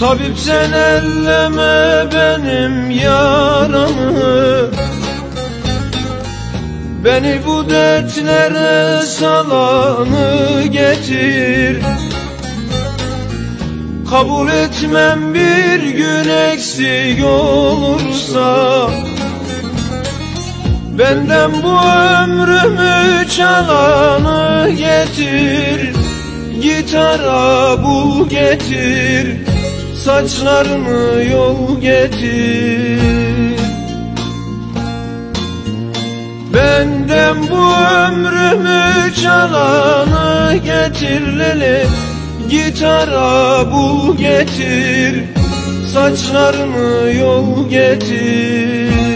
Tabip sen elleme benim yaramı, beni bu dertlere salanı getir. Kabul etmem bir gün eksik olursa, benden bu ömrümü çalanı getir. Gitara bul getir, saçlarımı yol getir. Benden bu ömrümü çalanı getir lele. Gitara bul getir, saçlarımı yol getir.